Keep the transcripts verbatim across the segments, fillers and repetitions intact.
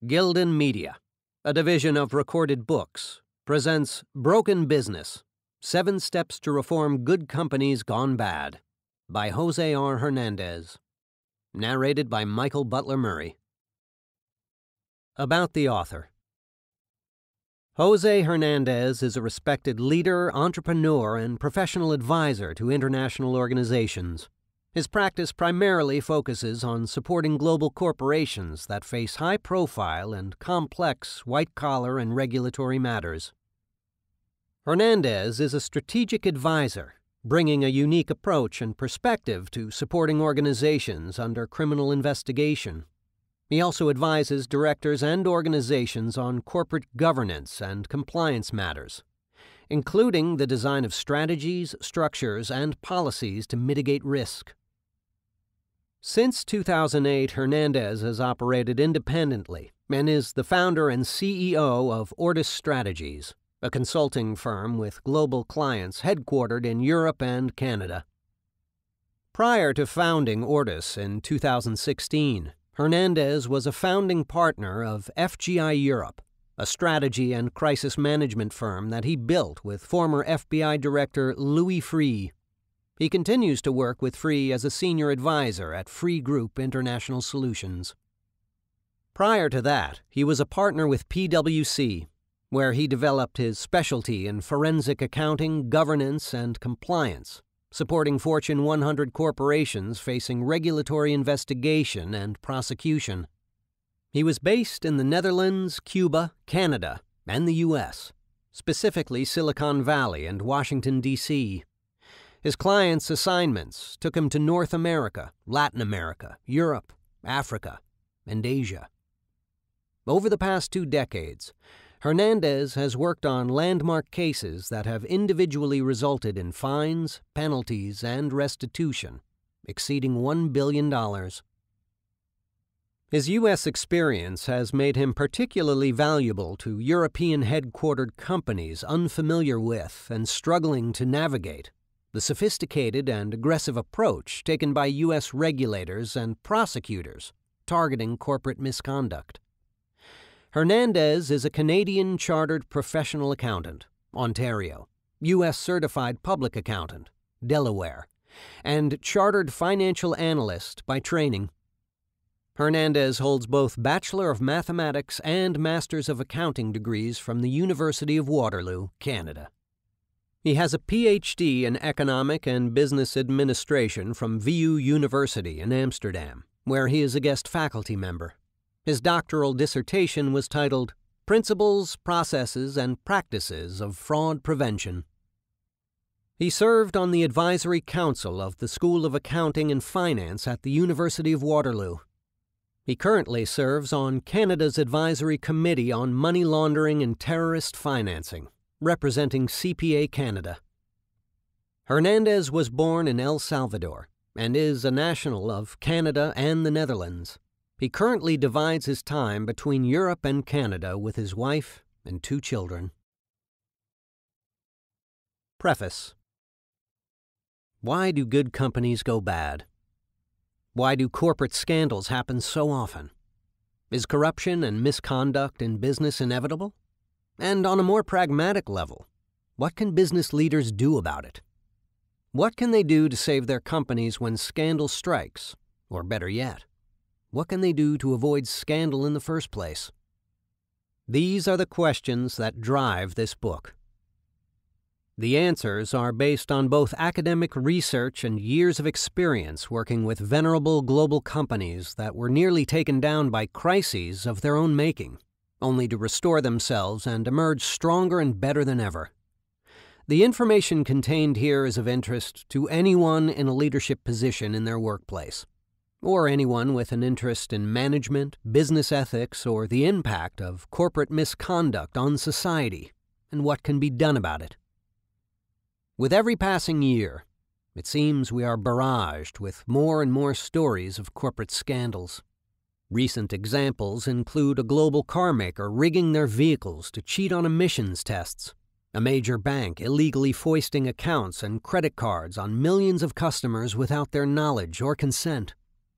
Gildan Media, a division of Recorded Books, presents Broken Business, Seven Steps to Reform Good Companies Gone Bad, by Jose R. Hernandez. Narrated by Michael Butler Murray. About the author. Jose Hernandez is a respected leader, entrepreneur, and professional advisor to international organizations. His practice primarily focuses on supporting global corporations that face high-profile and complex white-collar and regulatory matters. Hernandez is a strategic advisor, bringing a unique approach and perspective to supporting organizations under criminal investigation. He also advises directors and organizations on corporate governance and compliance matters, including the design of strategies, structures, and policies to mitigate risk. Since two thousand eight, Hernandez has operated independently and is the founder and C E O of Ortis Strategies, a consulting firm with global clients headquartered in Europe and Canada. Prior to founding Ortis in two thousand sixteen, Hernandez was a founding partner of F G I Europe, a strategy and crisis management firm that he built with former F B I Director Louis Freeh. He continues to work with Freeh as a senior advisor at Freeh Group International Solutions. Prior to that, he was a partner with P W C, where he developed his specialty in forensic accounting, governance, and compliance, supporting Fortune one hundred corporations facing regulatory investigation and prosecution. He was based in the Netherlands, Cuba, Canada, and the U S, specifically Silicon Valley and Washington, D C His clients' assignments took him to North America, Latin America, Europe, Africa, and Asia. Over the past two decades, Hernandez has worked on landmark cases that have individually resulted in fines, penalties, and restitution exceeding one billion dollars. His U S experience has made him particularly valuable to European-headquartered companies unfamiliar with and struggling to navigate the sophisticated and aggressive approach taken by U S regulators and prosecutors targeting corporate misconduct. Hernandez is a Canadian Chartered Professional Accountant, Ontario, U S Certified Public Accountant, Delaware, and Chartered Financial Analyst by training. Hernandez holds both Bachelor of Mathematics and Masters of Accounting degrees from the University of Waterloo, Canada. He has a P H D in Economic and Business Administration from V U University in Amsterdam, where he is a guest faculty member. His doctoral dissertation was titled Principles, Processes, and Practices of Fraud Prevention. He served on the Advisory Council of the School of Accounting and Finance at the University of Waterloo. He currently serves on Canada's Advisory Committee on Money Laundering and Terrorist Financing, representing C P A Canada. Hernandez was born in El Salvador and is a national of Canada and the Netherlands. He currently divides his time between Europe and Canada with his wife and two children. Preface. Why do good companies go bad? Why do corporate scandals happen so often? Is corruption and misconduct in business inevitable? And on a more pragmatic level, what can business leaders do about it? What can they do to save their companies when scandal strikes? Or better yet, what can they do to avoid scandal in the first place? These are the questions that drive this book. The answers are based on both academic research and years of experience working with venerable global companies that were nearly taken down by crises of their own making, only to restore themselves and emerge stronger and better than ever. The information contained here is of interest to anyone in a leadership position in their workplace, or anyone with an interest in management, business ethics, or the impact of corporate misconduct on society and what can be done about it. With every passing year, it seems we are barraged with more and more stories of corporate scandals. Recent examples include a global car maker rigging their vehicles to cheat on emissions tests, a major bank illegally foisting accounts and credit cards on millions of customers without their knowledge or consent,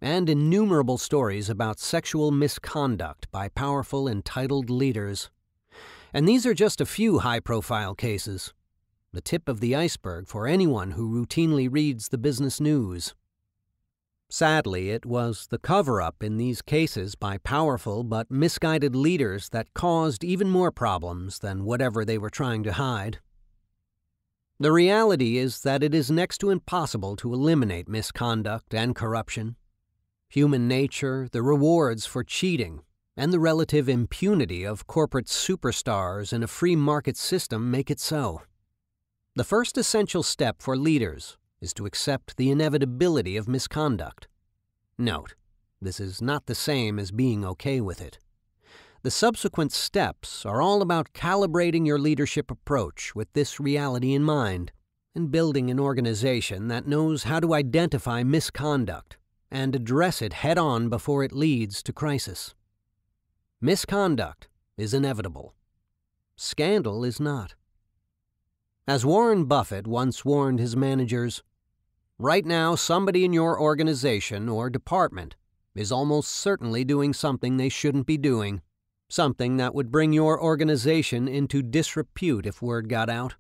and innumerable stories about sexual misconduct by powerful, entitled leaders. And these are just a few high-profile cases, the tip of the iceberg for anyone who routinely reads the business news. Sadly, it was the cover-up in these cases by powerful but misguided leaders that caused even more problems than whatever they were trying to hide. The reality is that it is next to impossible to eliminate misconduct and corruption. Human nature, the rewards for cheating, and the relative impunity of corporate superstars in a free market system make it so. The first essential step for leaders is to accept the inevitability of misconduct. Note, this is not the same as being okay with it. The subsequent steps are all about calibrating your leadership approach with this reality in mind and building an organization that knows how to identify misconduct and address it head-on before it leads to crisis. Misconduct is inevitable. Scandal is not. As Warren Buffett once warned his managers, right now somebody in your organization or department is almost certainly doing something they shouldn't be doing, something that would bring your organization into disrepute if word got out.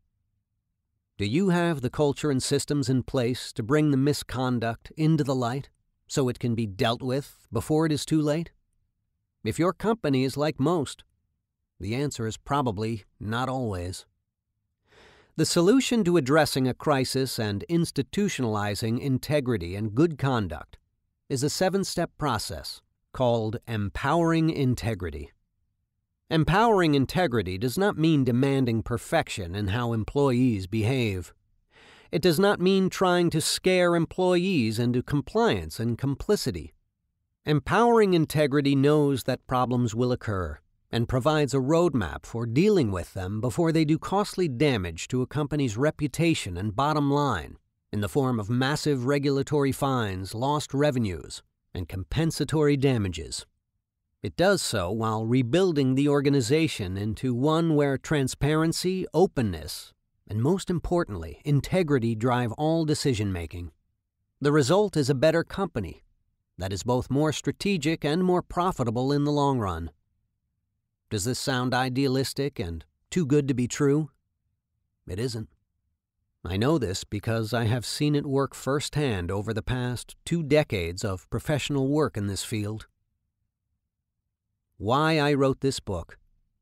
Do you have the culture and systems in place to bring the misconduct into the light so it can be dealt with before it is too late? If your company is like most, the answer is probably not always. The solution to addressing a crisis and institutionalizing integrity and good conduct is a seven-step process called empowering integrity. Empowering integrity does not mean demanding perfection in how employees behave. It does not mean trying to scare employees into compliance and complicity. Empowering integrity knows that problems will occur and provides a roadmap for dealing with them before they do costly damage to a company's reputation and bottom line in the form of massive regulatory fines, lost revenues, and compensatory damages. It does so while rebuilding the organization into one where transparency, openness, and most importantly, integrity drive all decision-making. The result is a better company that is both more strategic and more profitable in the long run. Does this sound idealistic and too good to be true? It isn't. I know this because I have seen it work firsthand over the past two decades of professional work in this field. Why I wrote this book.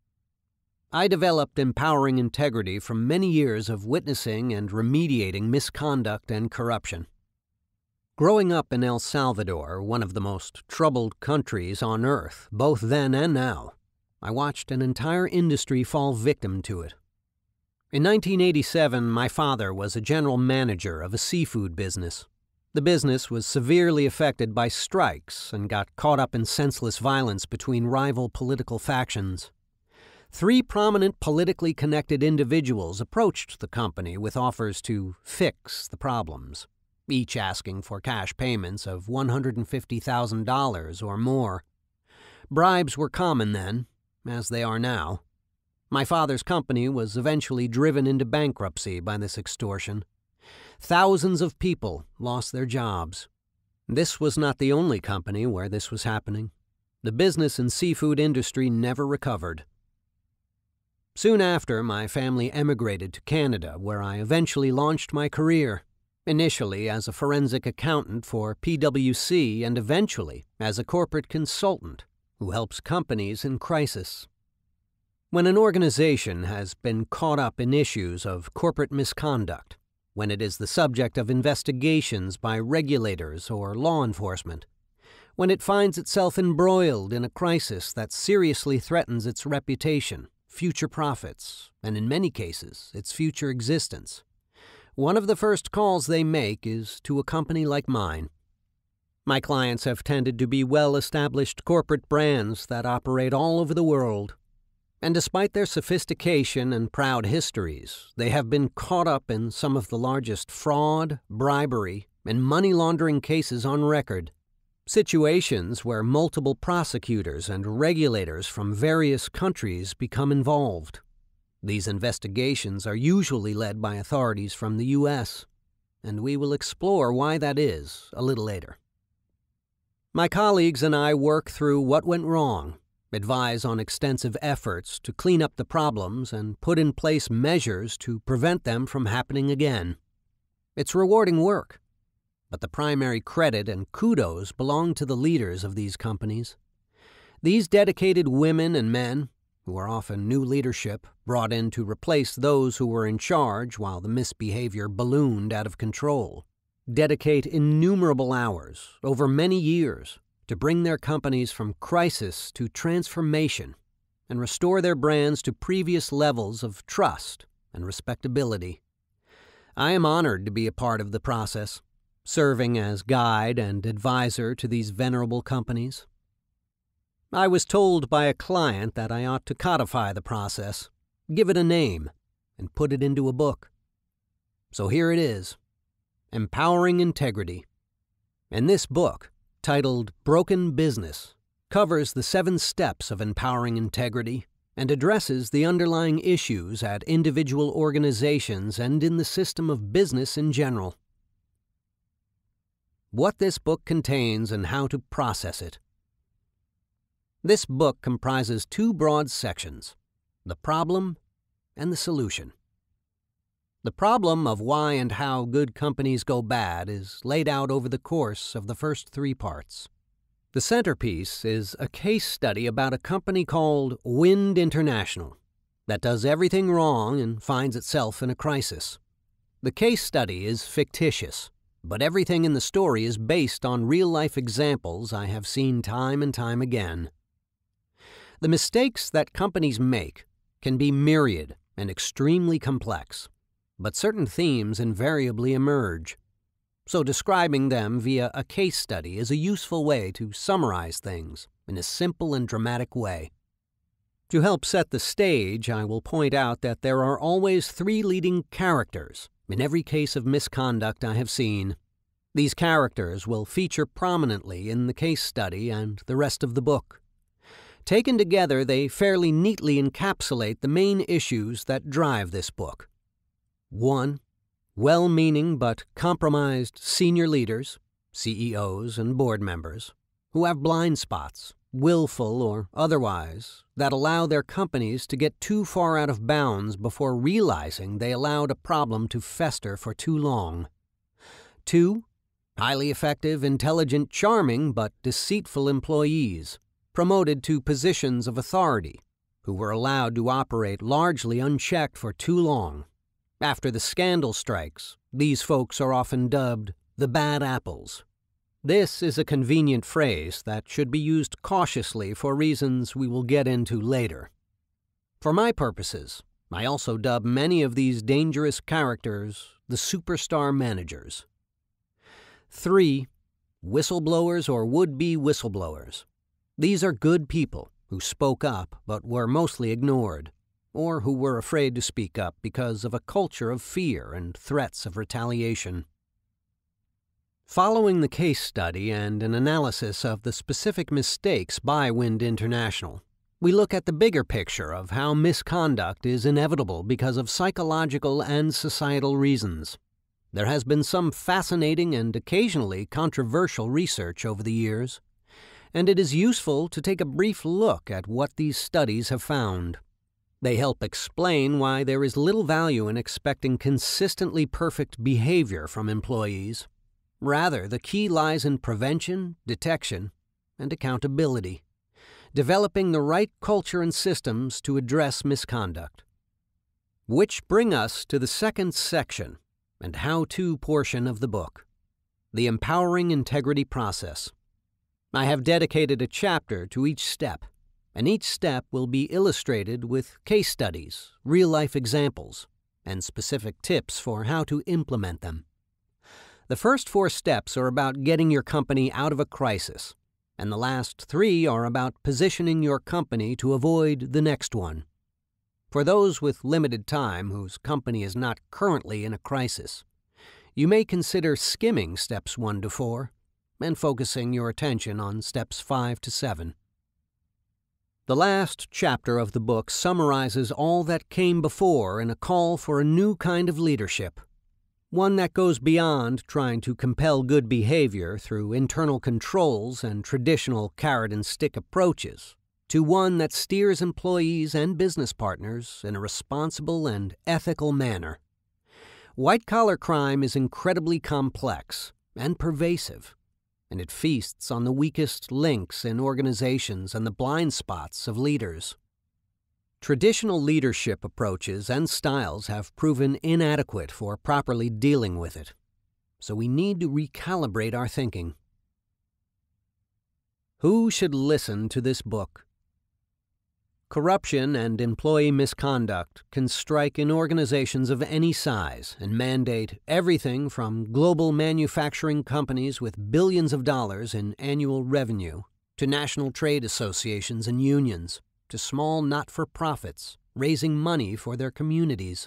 I developed empowering integrity from many years of witnessing and remediating misconduct and corruption. Growing up in El Salvador, one of the most troubled countries on earth, both then and now, I watched an entire industry fall victim to it. In nineteen eighty-seven, my father was a general manager of a seafood business. The business was severely affected by strikes and got caught up in senseless violence between rival political factions. Three prominent politically connected individuals approached the company with offers to fix the problems, each asking for cash payments of one hundred fifty thousand dollars or more. Bribes were common then, as they are now. My father's company was eventually driven into bankruptcy by this extortion. Thousands of people lost their jobs. This was not the only company where this was happening. The business and seafood industry never recovered. Soon after, my family emigrated to Canada, where I eventually launched my career, initially as a forensic accountant for P W C and eventually as a corporate consultant who helps companies in crisis. When an organization has been caught up in issues of corporate misconduct, when it is the subject of investigations by regulators or law enforcement, when it finds itself embroiled in a crisis that seriously threatens its reputation, future profits, and in many cases, its future existence, one of the first calls they make is to a company like mine. My clients have tended to be well-established corporate brands that operate all over the world. And despite their sophistication and proud histories, they have been caught up in some of the largest fraud, bribery, and money laundering cases on record. Situations where multiple prosecutors and regulators from various countries become involved. These investigations are usually led by authorities from the U S, and we will explore why that is a little later. My colleagues and I work through what went wrong, advise on extensive efforts to clean up the problems, and put in place measures to prevent them from happening again. It's rewarding work, but the primary credit and kudos belong to the leaders of these companies. These dedicated women and men, who are often new leadership, brought in to replace those who were in charge while the misbehavior ballooned out of control, dedicate innumerable hours over many years to bring their companies from crisis to transformation and restore their brands to previous levels of trust and respectability. I am honored to be a part of the process, serving as guide and advisor to these venerable companies. I was told by a client that I ought to codify the process, give it a name, and put it into a book. So here it is, Empowering Integrity. And this book, titled Broken Business, covers the seven steps of empowering integrity and addresses the underlying issues at individual organizations and in the system of business in general. What this book contains and how to process it. This book comprises two broad sections, the problem and the solution. The problem of why and how good companies go bad is laid out over the course of the first three parts. The centerpiece is a case study about a company called Wind International that does everything wrong and finds itself in a crisis. The case study is fictitious, but everything in the story is based on real-life examples I have seen time and time again. The mistakes that companies make can be myriad and extremely complex, but certain themes invariably emerge. So describing them via a case study is a useful way to summarize things in a simple and dramatic way. To help set the stage, I will point out that there are always three leading characters in every case of misconduct I have seen. These characters will feature prominently in the case study and the rest of the book. Taken together, they fairly neatly encapsulate the main issues that drive this book. One, well-meaning but compromised senior leaders, C E Os and board members, who have blind spots, willful or otherwise, that allow their companies to get too far out of bounds before realizing they allowed a problem to fester for too long. Two, highly effective, intelligent, charming, but deceitful employees, promoted to positions of authority, who were allowed to operate largely unchecked for too long. After the scandal strikes, these folks are often dubbed the bad apples. This is a convenient phrase that should be used cautiously for reasons we will get into later. For my purposes, I also dub many of these dangerous characters the superstar managers. Three, whistleblowers or would-be whistleblowers. These are good people who spoke up but were mostly ignored, or who were afraid to speak up because of a culture of fear and threats of retaliation. Following the case study and an analysis of the specific mistakes by Wind International, we look at the bigger picture of how misconduct is inevitable because of psychological and societal reasons. There has been some fascinating and occasionally controversial research over the years, and it is useful to take a brief look at what these studies have found. They help explain why there is little value in expecting consistently perfect behavior from employees. Rather, the key lies in prevention, detection, and accountability, developing the right culture and systems to address misconduct. Which bring us to the second section and how-to portion of the book, the empowering integrity process. I have dedicated a chapter to each step, and each step will be illustrated with case studies, real-life examples, and specific tips for how to implement them. The first four steps are about getting your company out of a crisis, and the last three are about positioning your company to avoid the next one. For those with limited time whose company is not currently in a crisis, you may consider skimming steps one to four and focusing your attention on steps five to seven. The last chapter of the book summarizes all that came before in a call for a new kind of leadership. one that goes beyond trying to compel good behavior through internal controls and traditional carrot-and-stick approaches, to one that steers employees and business partners in a responsible and ethical manner. White-collar crime is incredibly complex and pervasive, and it feasts on the weakest links in organizations and the blind spots of leaders. Traditional leadership approaches and styles have proven inadequate for properly dealing with it, so we need to recalibrate our thinking. Who should listen to this book? Corruption and employee misconduct can strike in organizations of any size and mandate everything from global manufacturing companies with billions of dollars in annual revenue to national trade associations and unions, to small not-for-profits raising money for their communities.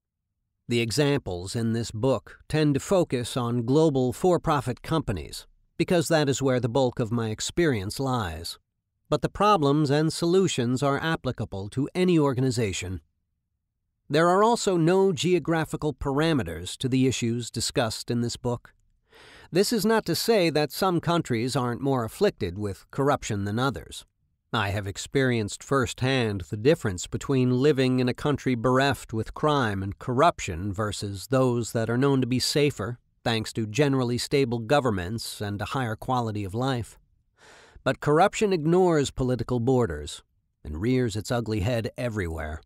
The examples in this book tend to focus on global for-profit companies because that is where the bulk of my experience lies. But the problems and solutions are applicable to any organization. There are also no geographical parameters to the issues discussed in this book. This is not to say that some countries aren't more afflicted with corruption than others. I have experienced firsthand the difference between living in a country bereft with crime and corruption versus those that are known to be safer, thanks to generally stable governments and a higher quality of life. But corruption ignores political borders and rears its ugly head everywhere.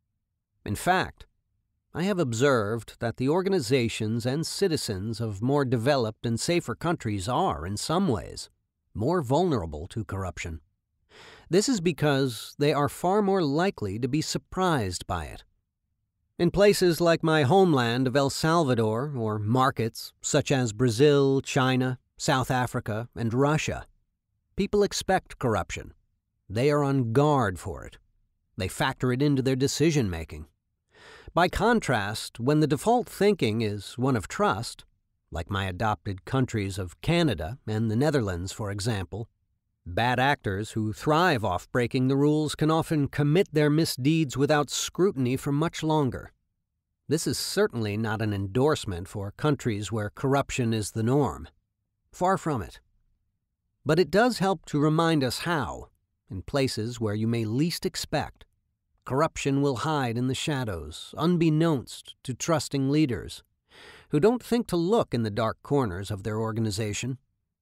In fact, I have observed that the organizations and citizens of more developed and safer countries are, in some ways, more vulnerable to corruption. This is because they are far more likely to be surprised by it. In places like my homeland of El Salvador, or markets such as Brazil, China, South Africa, and Russia, people expect corruption. They are on guard for it. They factor it into their decision-making. By contrast, when the default thinking is one of trust, like my adopted countries of Canada and the Netherlands, for example, bad actors who thrive off breaking the rules can often commit their misdeeds without scrutiny for much longer. This is certainly not an endorsement for countries where corruption is the norm. Far from it. But it does help to remind us how, in places where you may least expect, corruption will hide in the shadows, unbeknownst to trusting leaders, who don't think to look in the dark corners of their organization.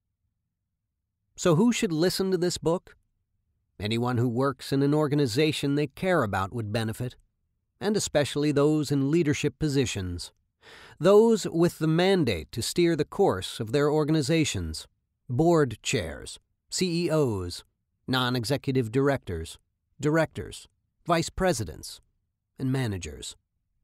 So who should listen to this book? Anyone who works in an organization they care about would benefit, and especially those in leadership positions, those with the mandate to steer the course of their organizations, board chairs, C E Os, non-executive directors, directors, vice presidents, and managers.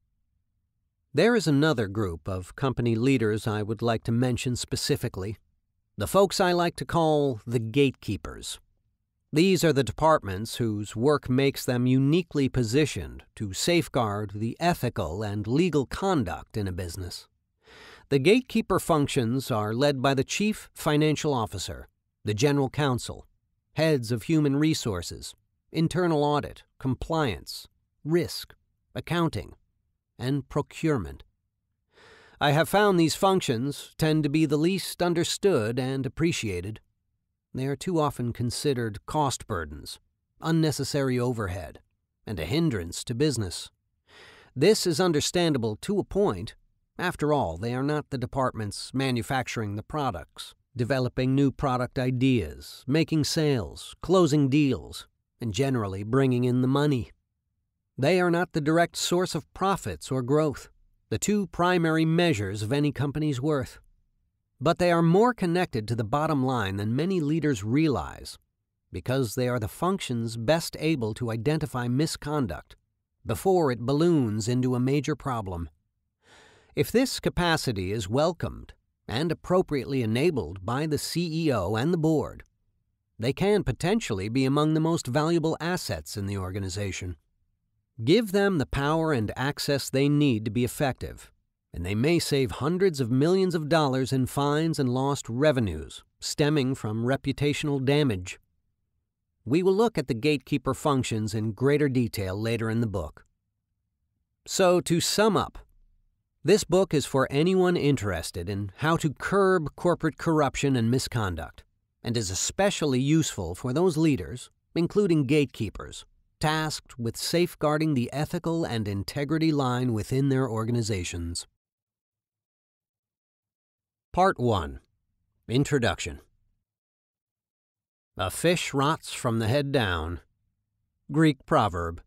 There is another group of company leaders I would like to mention specifically. The folks I like to call the gatekeepers. These are the departments whose work makes them uniquely positioned to safeguard the ethical and legal conduct in a business. The gatekeeper functions are led by the Chief Financial Officer, the General Counsel, heads of human resources, internal audit, compliance, risk, accounting, and procurement. I have found these functions tend to be the least understood and appreciated. They are too often considered cost burdens, unnecessary overhead, and a hindrance to business. This is understandable to a point. After all, they are not the departments manufacturing the products, developing new product ideas, making sales, closing deals, and generally bringing in the money. They are not the direct source of profits or growth, the two primary measures of any company's worth. But they are more connected to the bottom line than many leaders realize, because they are the functions best able to identify misconduct before it balloons into a major problem. If this capacity is welcomed and appropriately enabled by the C E O and the board, they can potentially be among the most valuable assets in the organization. Give them the power and access they need to be effective, and they may save hundreds of millions of dollars in fines and lost revenues stemming from reputational damage. We will look at the gatekeeper functions in greater detail later in the book. So, to sum up, This book is for anyone interested in how to curb corporate corruption and misconduct, and is especially useful for those leaders, including gatekeepers, tasked with safeguarding the ethical and integrity line within their organizations. Part one. Introduction. A fish rots from the head down. Greek proverb.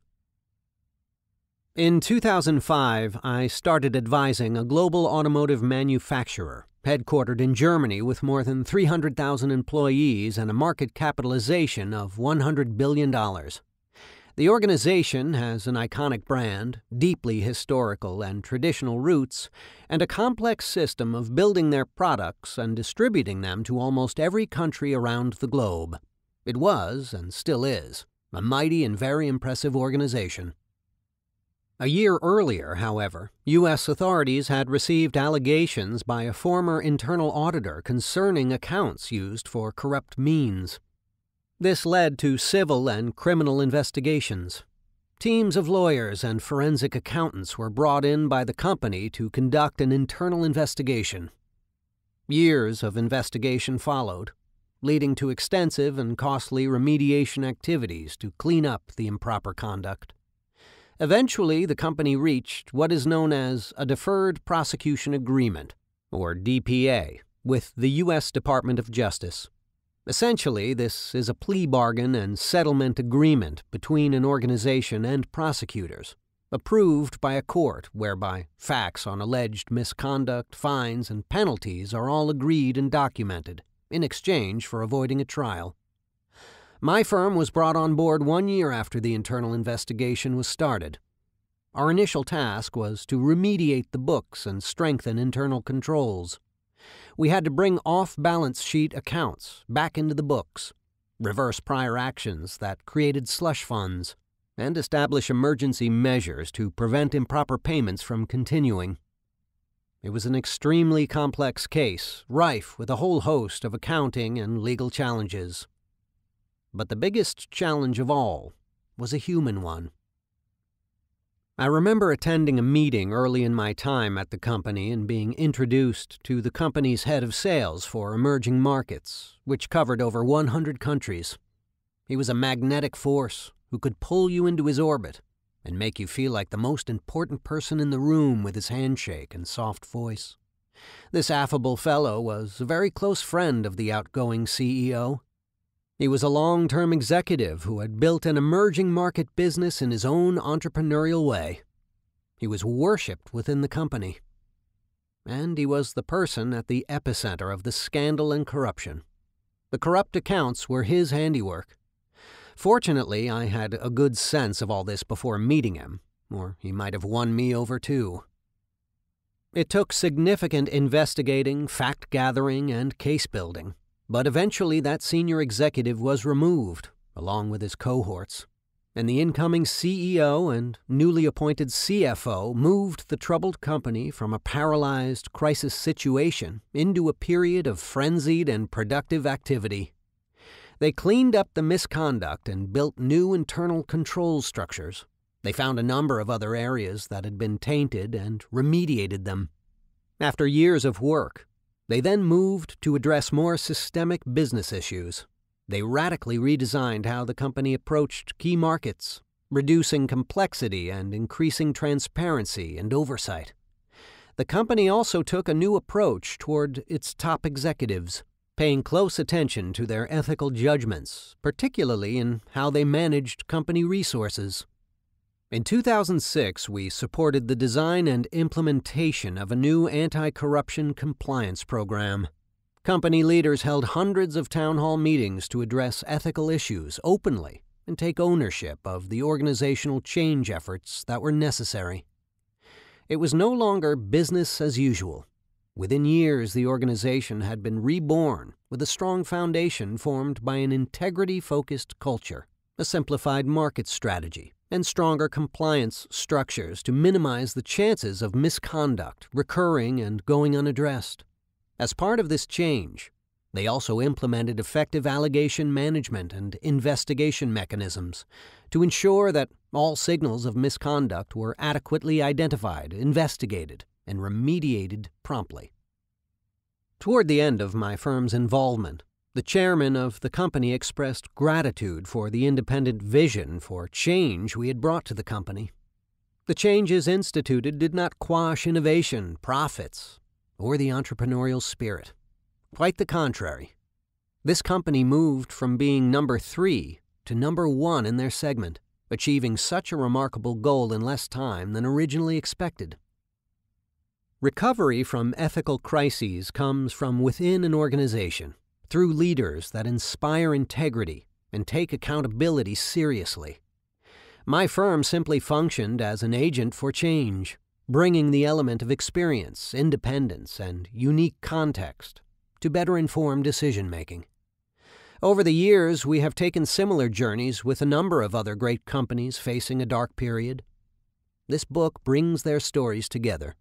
In two thousand five, I started advising a global automotive manufacturer headquartered in Germany with more than three hundred thousand employees and a market capitalization of one hundred billion dollars. The organization has an iconic brand, deeply historical and traditional roots, and a complex system of building their products and distributing them to almost every country around the globe. It was, and still is, a mighty and very impressive organization. A year earlier, however, U S authorities had received allegations by a former internal auditor concerning accounts used for corrupt means. This led to civil and criminal investigations. Teams of lawyers and forensic accountants were brought in by the company to conduct an internal investigation. Years of investigation followed, leading to extensive and costly remediation activities to clean up the improper conduct. Eventually, the company reached what is known as a Deferred Prosecution Agreement, or D P A, with the U S Department of Justice. Essentially, this is a plea bargain and settlement agreement between an organization and prosecutors, approved by a court whereby facts on alleged misconduct, fines, and penalties are all agreed and documented, in exchange for avoiding a trial. My firm was brought on board one year after the internal investigation was started. Our initial task was to remediate the books and strengthen internal controls. We had to bring off-balance sheet accounts back into the books, reverse prior actions that created slush funds, and establish emergency measures to prevent improper payments from continuing. It was an extremely complex case, rife with a whole host of accounting and legal challenges. But the biggest challenge of all was a human one. I remember attending a meeting early in my time at the company and being introduced to the company's head of sales for emerging markets, which covered over one hundred countries. He was a magnetic force who could pull you into his orbit and make you feel like the most important person in the room with his handshake and soft voice. This affable fellow was a very close friend of the outgoing C E O. He was a long-term executive who had built an emerging market business in his own entrepreneurial way. He was worshipped within the company. And he was the person at the epicenter of the scandal and corruption. The corrupt accounts were his handiwork. Fortunately, I had a good sense of all this before meeting him, or he might have won me over too. It took significant investigating, fact-gathering, and case-building. But eventually that senior executive was removed, along with his cohorts, and the incoming C E O and newly appointed C F O moved the troubled company from a paralyzed crisis situation into a period of frenzied and productive activity. They cleaned up the misconduct and built new internal control structures. They found a number of other areas that had been tainted and remediated them. After years of work, they then moved to address more systemic business issues. They radically redesigned how the company approached key markets, reducing complexity and increasing transparency and oversight. The company also took a new approach toward its top executives, paying close attention to their ethical judgments, particularly in how they managed company resources. In two thousand six, we supported the design and implementation of a new anti-corruption compliance program. Company leaders held hundreds of town hall meetings to address ethical issues openly and take ownership of the organizational change efforts that were necessary. It was no longer business as usual. Within years, the organization had been reborn with a strong foundation formed by an integrity-focused culture, a simplified market strategy, and stronger compliance structures to minimize the chances of misconduct recurring and going unaddressed. As part of this change, they also implemented effective allegation management and investigation mechanisms to ensure that all signals of misconduct were adequately identified, investigated, and remediated promptly. Toward the end of my firm's involvement, the chairman of the company expressed gratitude for the independent vision for change we had brought to the company. The changes instituted did not quash innovation, profits, or the entrepreneurial spirit. Quite the contrary. This company moved from being number three to number one in their segment, achieving such a remarkable goal in less time than originally expected. Recovery from ethical crises comes from within an organization, through leaders that inspire integrity and take accountability seriously. My firm simply functioned as an agent for change, bringing the element of experience, independence, and unique context to better inform decision-making. Over the years, we have taken similar journeys with a number of other great companies facing a dark period. This book brings their stories together.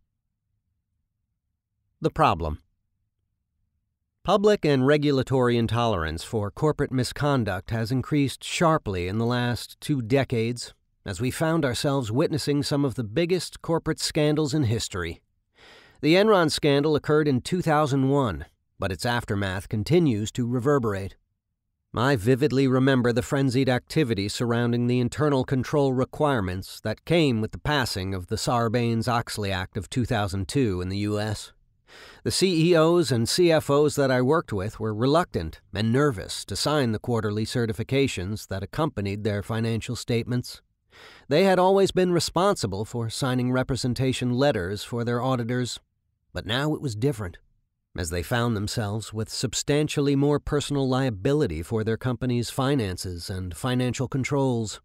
The problem. Public and regulatory intolerance for corporate misconduct has increased sharply in the last two decades as we found ourselves witnessing some of the biggest corporate scandals in history. The Enron scandal occurred in two thousand one, but its aftermath continues to reverberate. I vividly remember the frenzied activity surrounding the internal control requirements that came with the passing of the Sarbanes-Oxley Act of two thousand two in the U S The C E Os and C F Os that I worked with were reluctant and nervous to sign the quarterly certifications that accompanied their financial statements. They had always been responsible for signing representation letters for their auditors, but now it was different, as they found themselves with substantially more personal liability for their company's finances and financial controls.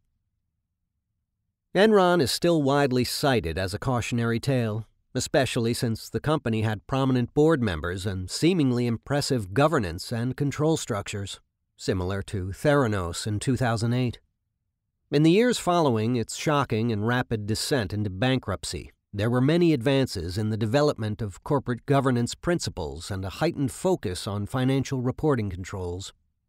Enron is still widely cited as a cautionary tale, especially since the company had prominent board members and seemingly impressive governance and control structures, similar to Theranos in two thousand eight. In the years following its shocking and rapid descent into bankruptcy, there were many advances in the development of corporate governance principles and a heightened focus on financial reporting controls.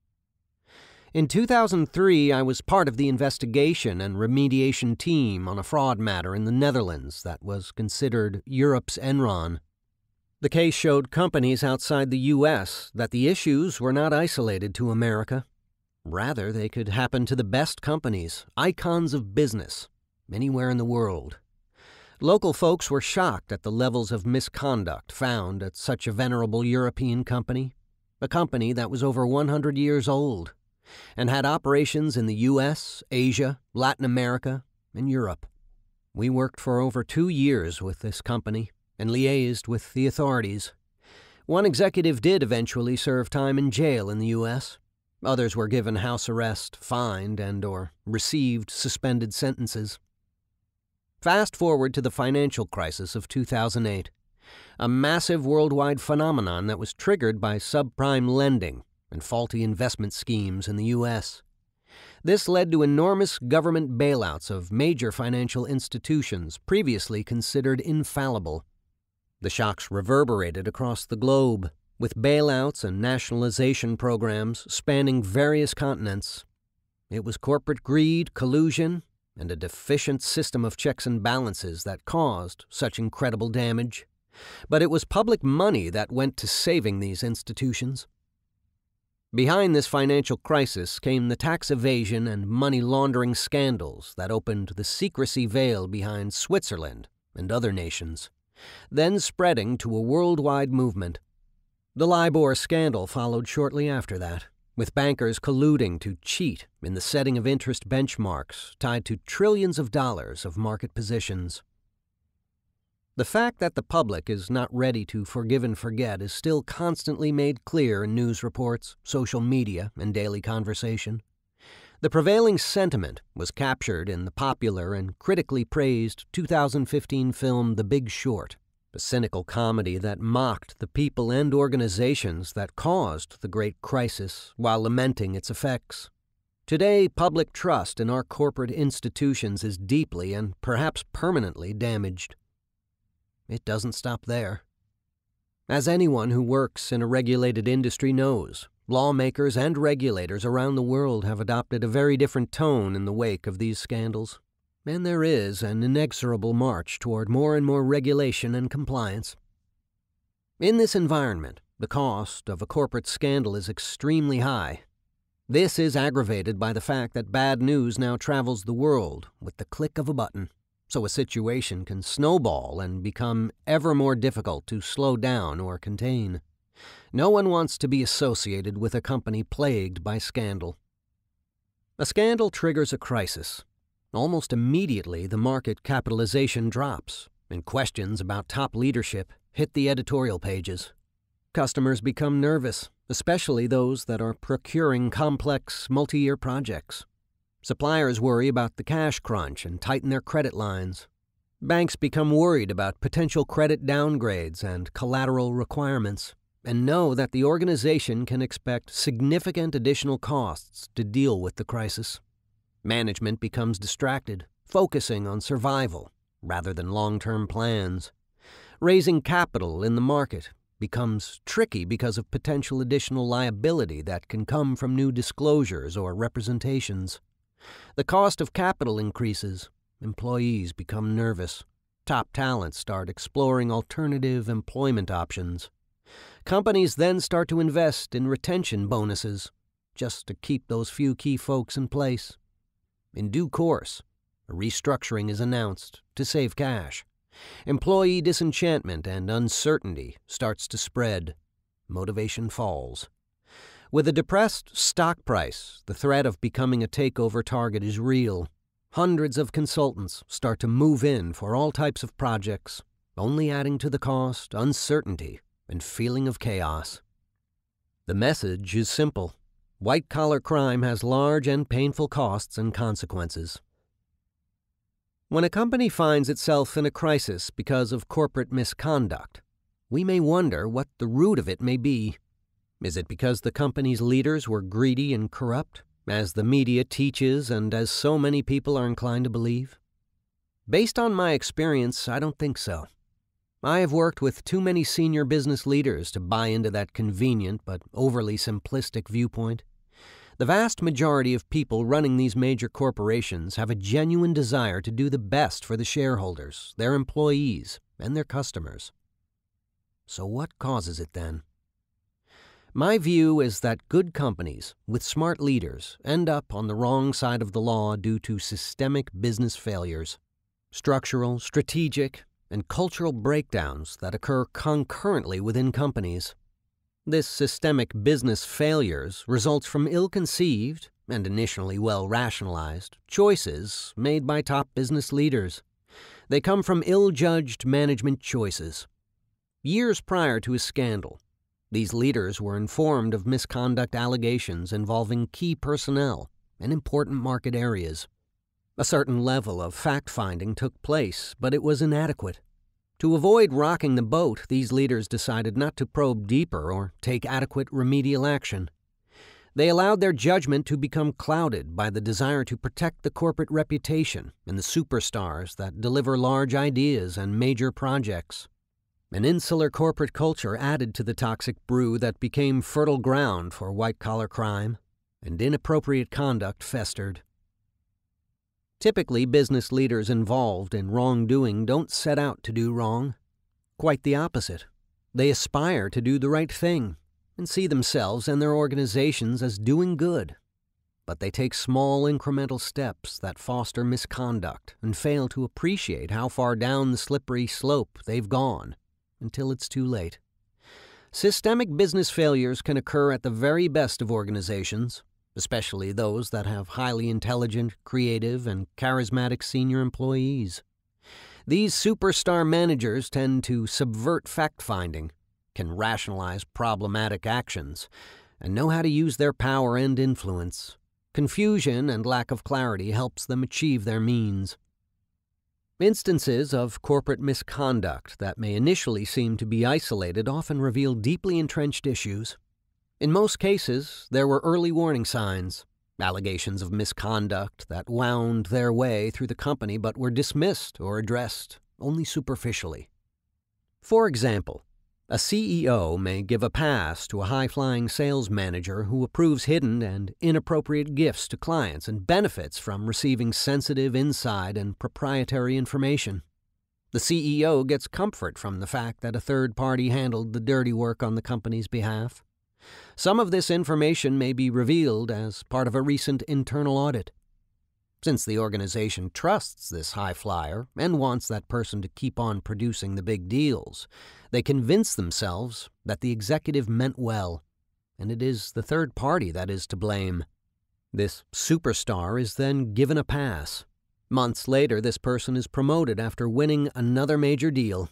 In two thousand three, I was part of the investigation and remediation team on a fraud matter in the Netherlands that was considered Europe's Enron. The case showed companies outside the U S that the issues were not isolated to America. Rather, they could happen to the best companies, icons of business, anywhere in the world. Local folks were shocked at the levels of misconduct found at such a venerable European company, a company that was over one hundred years old, and had operations in the U S, Asia, Latin America, and Europe. We worked for over two years with this company and liaised with the authorities. One executive did eventually serve time in jail in the U S Others were given house arrest, fined, and or received suspended sentences. Fast forward to the financial crisis of two thousand eight, a massive worldwide phenomenon that was triggered by subprime lending and faulty investment schemes in the U S This led to enormous government bailouts of major financial institutions previously considered infallible. The shocks reverberated across the globe, with bailouts and nationalization programs spanning various continents. It was corporate greed, collusion, and a deficient system of checks and balances that caused such incredible damage. But it was public money that went to saving these institutions. Behind this financial crisis came the tax evasion and money laundering scandals that opened the secrecy veil behind Switzerland and other nations, then spreading to a worldwide movement. The LIBOR scandal followed shortly after that, with bankers colluding to cheat in the setting of interest benchmarks tied to trillions of dollars of market positions. The fact that the public is not ready to forgive and forget is still constantly made clear in news reports, social media, and daily conversation. The prevailing sentiment was captured in the popular and critically praised two thousand fifteen film The Big Short, a cynical comedy that mocked the people and organizations that caused the Great Crisis while lamenting its effects. Today, public trust in our corporate institutions is deeply and perhaps permanently damaged. It doesn't stop there. As anyone who works in a regulated industry knows, lawmakers and regulators around the world have adopted a very different tone in the wake of these scandals. and there is an inexorable march toward more and more regulation and compliance. In this environment, the cost of a corporate scandal is extremely high. This is aggravated by the fact that bad news now travels the world with the click of a button, so a situation can snowball and become ever more difficult to slow down or contain. No one wants to be associated with a company plagued by scandal. A scandal triggers a crisis. Almost immediately, the market capitalization drops, and questions about top leadership hit the editorial pages. Customers become nervous, especially those that are procuring complex, multi-year projects. Suppliers worry about the cash crunch and tighten their credit lines. Banks become worried about potential credit downgrades and collateral requirements, and know that the organization can expect significant additional costs to deal with the crisis. Management becomes distracted, focusing on survival rather than long-term plans. Raising capital in the market becomes tricky because of potential additional liability that can come from new disclosures or representations. The cost of capital increases, employees become nervous, top talent start exploring alternative employment options. Companies then start to invest in retention bonuses just to keep those few key folks in place. In due course, a restructuring is announced to save cash. Employee disenchantment and uncertainty starts to spread. Motivation falls. With a depressed stock price, the threat of becoming a takeover target is real. Hundreds of consultants start to move in for all types of projects, only adding to the cost, uncertainty, and feeling of chaos. The message is simple. White-collar crime has large and painful costs and consequences. When a company finds itself in a crisis because of corporate misconduct, we may wonder what the root of it may be. Is it because the company's leaders were greedy and corrupt, as the media teaches and as so many people are inclined to believe? Based on my experience, I don't think so. I have worked with too many senior business leaders to buy into that convenient but overly simplistic viewpoint. The vast majority of people running these major corporations have a genuine desire to do the best for the shareholders, their employees, and their customers. So what causes it then? My view is that good companies with smart leaders end up on the wrong side of the law due to systemic business failures, structural, strategic, and cultural breakdowns that occur concurrently within companies. This systemic business failures results from ill-conceived and initially well-rationalized choices made by top business leaders. They come from ill-judged management choices. Years prior to a scandal, these leaders were informed of misconduct allegations involving key personnel in important market areas. A certain level of fact-finding took place, but it was inadequate. To avoid rocking the boat, these leaders decided not to probe deeper or take adequate remedial action. They allowed their judgment to become clouded by the desire to protect the corporate reputation and the superstars that deliver large ideas and major projects. An insular corporate culture added to the toxic brew that became fertile ground for white-collar crime, and inappropriate conduct festered. Typically, business leaders involved in wrongdoing don't set out to do wrong. Quite the opposite. They aspire to do the right thing and see themselves and their organizations as doing good. But they take small incremental steps that foster misconduct and fail to appreciate how far down the slippery slope they've gone until it's too late. Systemic business failures can occur at the very best of organizations, especially those that have highly intelligent, creative, and charismatic senior employees. These superstar managers tend to subvert fact-finding, can rationalize problematic actions, and know how to use their power and influence. Confusion and lack of clarity helps them achieve their means. Instances of corporate misconduct that may initially seem to be isolated often reveal deeply entrenched issues. In most cases, there were early warning signs, allegations of misconduct that wound their way through the company but were dismissed or addressed only superficially. For example, A C E O may give a pass to a high-flying sales manager who approves hidden and inappropriate gifts to clients and benefits from receiving sensitive inside and proprietary information. The C E O gets comfort from the fact that a third party handled the dirty work on the company's behalf. Some of this information may be revealed as part of a recent internal audit. Since the organization trusts this high flyer and wants that person to keep on producing the big deals, they convince themselves that the executive meant well, and it is the third party that is to blame. This superstar is then given a pass. Months later, this person is promoted after winning another major deal.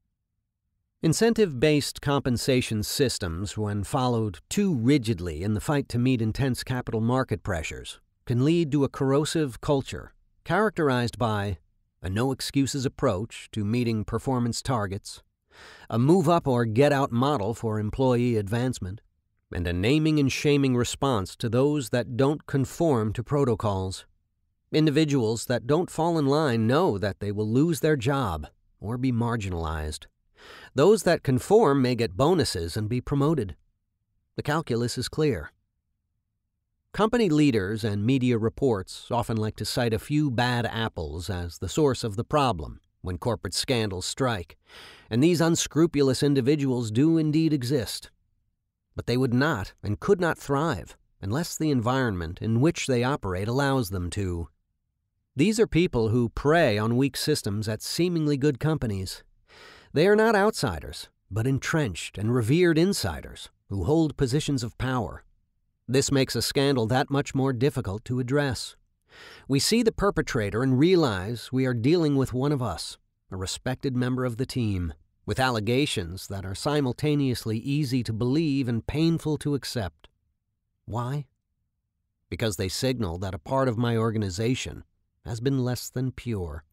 Incentive-based compensation systems, when followed too rigidly in the fight to meet intense capital market pressures, can lead to a corrosive culture characterized by a no-excuses approach to meeting performance targets, a move-up-or-get-out model for employee advancement, and a naming and shaming response to those that don't conform to protocols. Individuals that don't fall in line know that they will lose their job or be marginalized. Those that conform may get bonuses and be promoted. The calculus is clear. Company leaders and media reports often like to cite a few bad apples as the source of the problem when corporate scandals strike, and these unscrupulous individuals do indeed exist. But they would not and could not thrive unless the environment in which they operate allows them to. These are people who prey on weak systems at seemingly good companies. They are not outsiders, but entrenched and revered insiders who hold positions of power. This makes a scandal that much more difficult to address. We see the perpetrator and realize we are dealing with one of us, a respected member of the team, with allegations that are simultaneously easy to believe and painful to accept. Why? Because they signal that a part of my organization has been less than pure.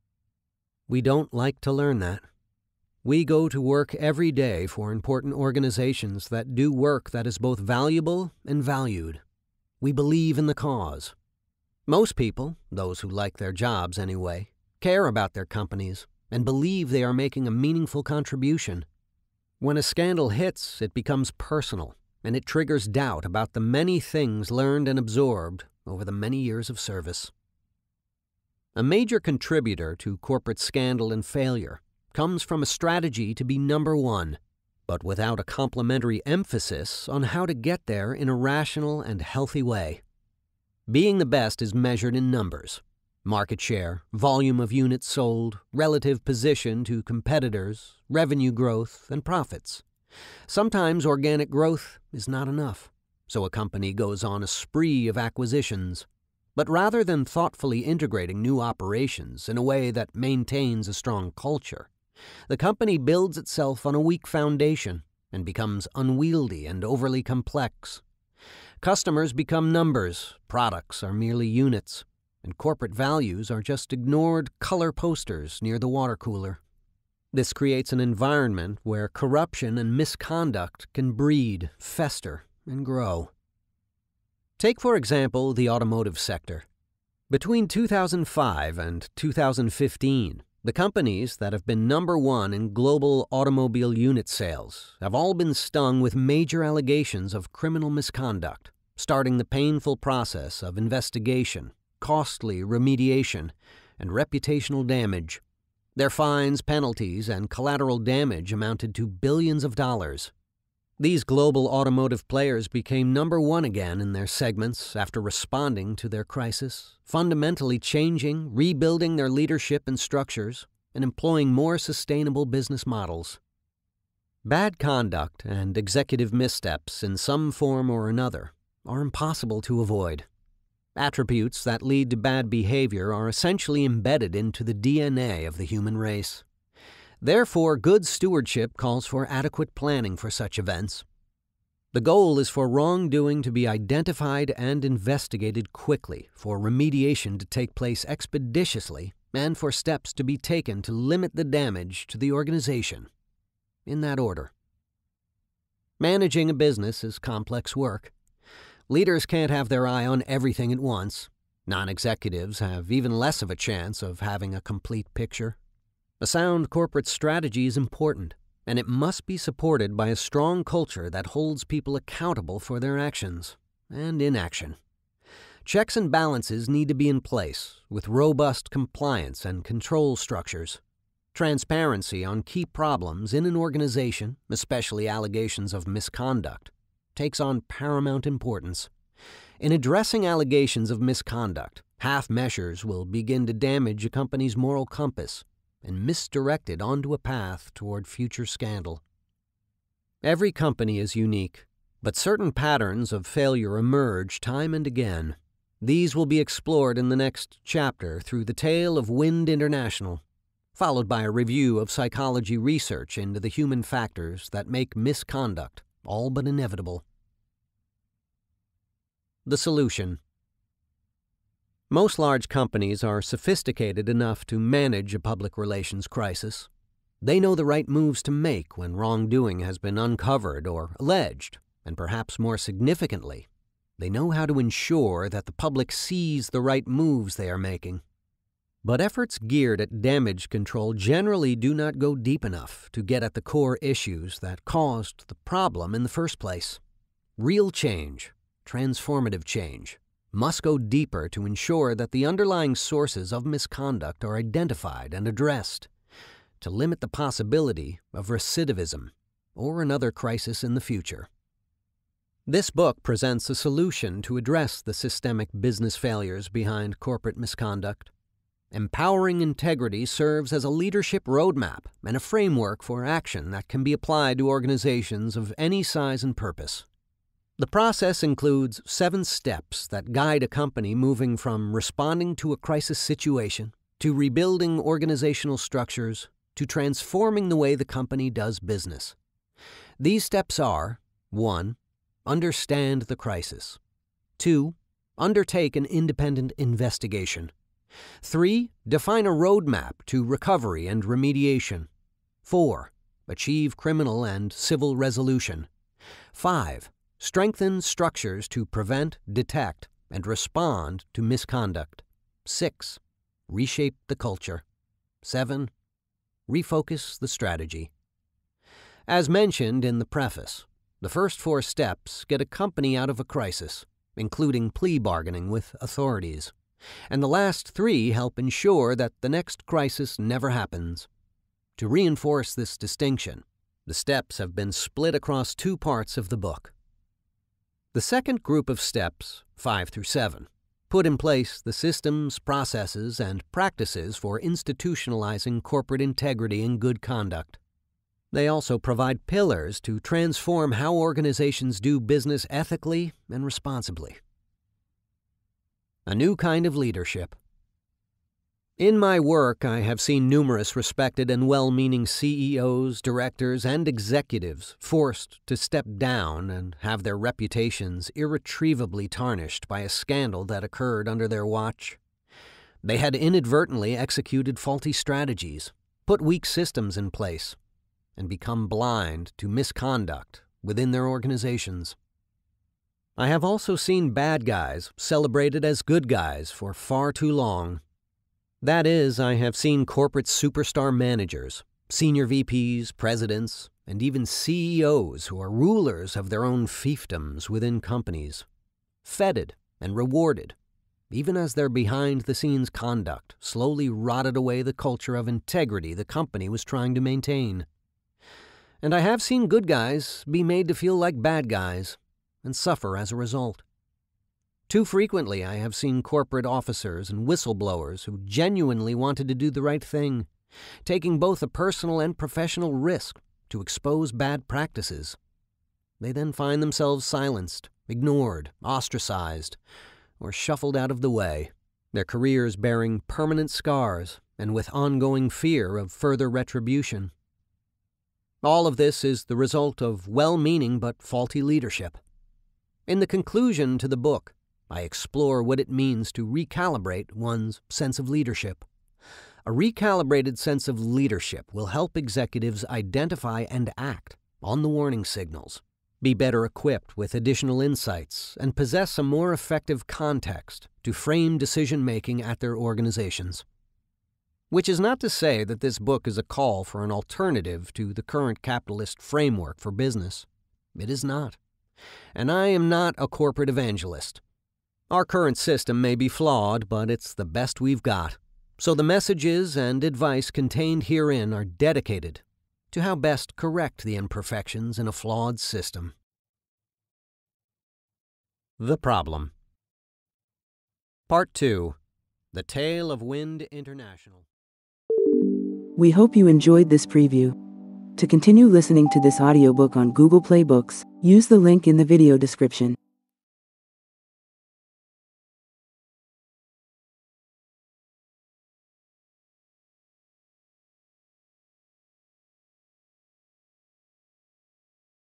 We don't like to learn that. We go to work every day for important organizations that do work that is both valuable and valued. We believe in the cause. Most people, those who like their jobs anyway, care about their companies and believe they are making a meaningful contribution. When a scandal hits, it becomes personal, and it triggers doubt about the many things learned and absorbed over the many years of service. A major contributor to corporate scandal and failure comes from a strategy to be number one, but without a complementary emphasis on how to get there in a rational and healthy way. Being the best is measured in numbers: market share, volume of units sold, relative position to competitors, revenue growth, and profits. Sometimes organic growth is not enough, so a company goes on a spree of acquisitions. But rather than thoughtfully integrating new operations in a way that maintains a strong culture, the company builds itself on a weak foundation and becomes unwieldy and overly complex. Customers become numbers, products are merely units, and corporate values are just ignored color posters near the water cooler. This creates an environment where corruption and misconduct can breed, fester, and grow. Take, for example, the automotive sector. Between two thousand five and two thousand fifteen, the companies that have been number one in global automobile unit sales have all been stung with major allegations of criminal misconduct, starting the painful process of investigation, costly remediation, and reputational damage. Their fines, penalties, and collateral damage amounted to billions of dollars. These global automotive players became number one again in their segments after responding to their crisis, fundamentally changing, rebuilding their leadership and structures, and employing more sustainable business models. Bad conduct and executive missteps in some form or another are impossible to avoid. Attributes that lead to bad behavior are essentially embedded into the D N A of the human race. Therefore, good stewardship calls for adequate planning for such events. The goal is for wrongdoing to be identified and investigated quickly, for remediation to take place expeditiously, and for steps to be taken to limit the damage to the organization. In that order. Managing a business is complex work. Leaders can't have their eye on everything at once. Non-executives have even less of a chance of having a complete picture. A sound corporate strategy is important, and it must be supported by a strong culture that holds people accountable for their actions and inaction. Checks and balances need to be in place, with robust compliance and control structures. Transparency on key problems in an organization, especially allegations of misconduct, takes on paramount importance. In addressing allegations of misconduct, half measures will begin to damage a company's moral compass and misdirect it onto a path toward future scandal. Every company is unique, but certain patterns of failure emerge time and again. These will be explored in the next chapter through the tale of Wind International, followed by a review of psychology research into the human factors that make misconduct all but inevitable. The solution. Most large companies are sophisticated enough to manage a public relations crisis. They know the right moves to make when wrongdoing has been uncovered or alleged, and perhaps more significantly, they know how to ensure that the public sees the right moves they are making. But efforts geared at damage control generally do not go deep enough to get at the core issues that caused the problem in the first place. Real change, transformative change, must go deeper to ensure that the underlying sources of misconduct are identified and addressed, to limit the possibility of recidivism or another crisis in the future. This book presents a solution to address the systemic business failures behind corporate misconduct. Empowering integrity serves as a leadership roadmap and a framework for action that can be applied to organizations of any size and purpose. The process includes seven steps that guide a company moving from responding to a crisis situation, to rebuilding organizational structures, to transforming the way the company does business. These steps are: one. Understand the crisis. two. Undertake an independent investigation. three. Define a roadmap to recovery and remediation. four. Achieve criminal and civil resolution. five. Strengthen structures to prevent, detect, and respond to misconduct. six. Reshape the culture. seven. Refocus the strategy. As mentioned in the preface, the first four steps get a company out of a crisis, including plea bargaining with authorities, and the last three help ensure that the next crisis never happens. To reinforce this distinction, the steps have been split across two parts of the book. The second group of steps, five through seven, put in place the systems, processes, and practices for institutionalizing corporate integrity and good conduct. They also provide pillars to transform how organizations do business ethically and responsibly. A new kind of leadership. In my work, I have seen numerous respected and well-meaning C E Os, directors, and executives forced to step down and have their reputations irretrievably tarnished by a scandal that occurred under their watch. They had inadvertently executed faulty strategies, put weak systems in place, and become blind to misconduct within their organizations. I have also seen bad guys celebrated as good guys for far too long. That is, I have seen corporate superstar managers, senior V Ps, presidents, and even C E Os who are rulers of their own fiefdoms within companies, feted and rewarded, even as their behind-the-scenes conduct slowly rotted away the culture of integrity the company was trying to maintain. And I have seen good guys be made to feel like bad guys and suffer as a result. Too frequently, I have seen corporate officers and whistleblowers who genuinely wanted to do the right thing, taking both a personal and professional risk to expose bad practices. They then find themselves silenced, ignored, ostracized, or shuffled out of the way, their careers bearing permanent scars and with ongoing fear of further retribution. All of this is the result of well-meaning but faulty leadership. In the conclusion to the book, I explore what it means to recalibrate one's sense of leadership. A recalibrated sense of leadership will help executives identify and act on the warning signals, be better equipped with additional insights, and possess a more effective context to frame decision-making at their organizations. Which is not to say that this book is a call for an alternative to the current capitalist framework for business. It is not. And I am not a corporate evangelist. Our current system may be flawed, but it's the best we've got. So the messages and advice contained herein are dedicated to how best correct the imperfections in a flawed system. The Problem. Part two. The Tale of Wind International. We hope you enjoyed this preview. To continue listening to this audiobook on Google Play Books, use the link in the video description.